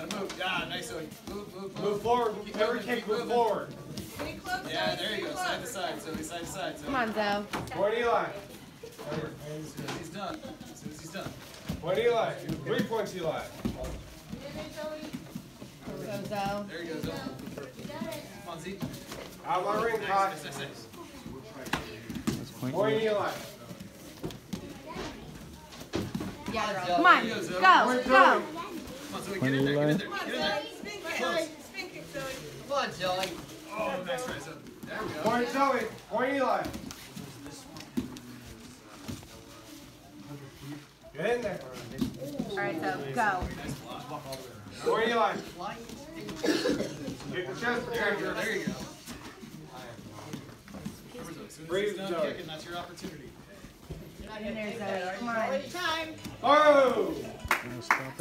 gotta move. Yeah, nice. So move forward. Every kick, move forward. Yeah, there you go. Side to side. So side to side. So. Come on, Zoe. Point Eli. As soon as he's done. As soon as he's done. Point Eli. 3 points, Eli. Go, Zoe. There you go, Zoe. Come on, Z. Out of my ring, Todd. Nice. Point Eli. Yeah, girl. Come on. Go. Go. Come on, Zoe. Get in there. Get in there. Get in there. Spin kick, Zoe. Come on, Zoe. Oh, nice try, Zoe. There we go. Point Zoe. Point Eli. Get in there. All right, Zoe. Go. Point Eli. Get the chest protector. There you go. Breathe, Zoe. That's your opportunity. Get in there, Zoe. Come on. Time. Oh!